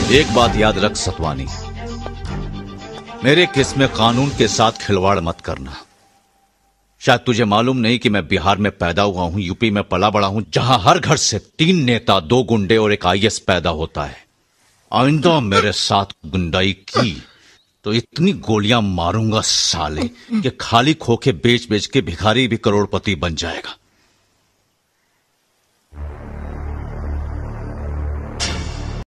एक बात याद रख सतवानी, मेरे केस में कानून के साथ खिलवाड़ मत करना। शायद तुझे मालूम नहीं कि मैं बिहार में पैदा हुआ हूं, यूपी में पला बड़ा हूं, जहां हर घर से 3 नेता, 2 गुंडे और एक आईएएस पैदा होता है। आइंदा मेरे साथ गुंडाई की तो इतनी गोलियां मारूंगा साले कि खाली खोखे बेच बेच के भिखारी भी करोड़पति बन जाएगा।